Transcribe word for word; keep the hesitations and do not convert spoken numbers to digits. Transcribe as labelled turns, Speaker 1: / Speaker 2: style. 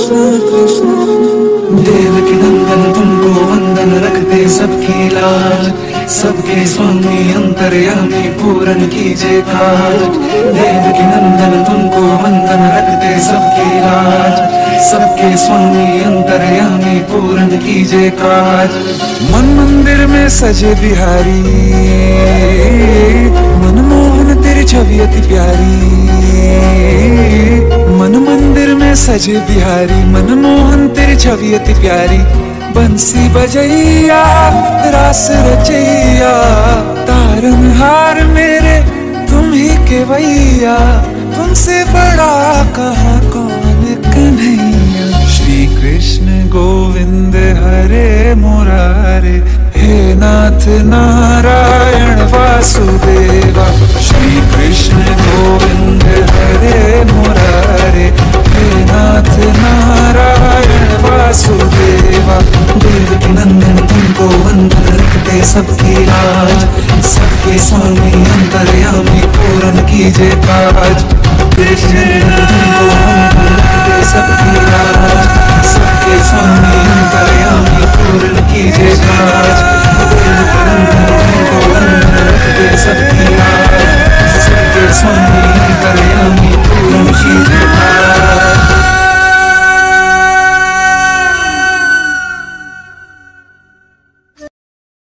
Speaker 1: कृष्ण कृष्ण।
Speaker 2: देवकी नंदन तुमको वंदन रखते सबकी लाज, सबके स्वामी अंतर्यामी पूरन कीजिए काज। देवकी नंदन तुमको वंदन रखते सबकी लाज, सबके स्वामी अंतर्यामी पूरन कीजिए काज।
Speaker 1: मन मंदिर में सजे बिहारी, मनमोहन तेरी छवि अति प्यारी। मन मंदिर में सजे बिहारी, मनमोहन तेरी छवि अति प्यारी। बंसी बजैया रास रचैया, तारनहार मेरे तुम ही केवैया। तुमसे बड़ा कहाँ कौन कन्हैया। श्री कृष्ण गोविंद हरे मुरारे, हे नाथ नारायण वासुदेवा। श्री कृष्ण गोविंद हरे मुरारे, हे नाथ नारायण वासुदेवा।
Speaker 2: देवकी नंदन तुमको वंदन रखते सबकी लाज, सबके स्वामी अंतर्यामी पूरन कीजिए काज। देवकी नंदन तुमको वंदन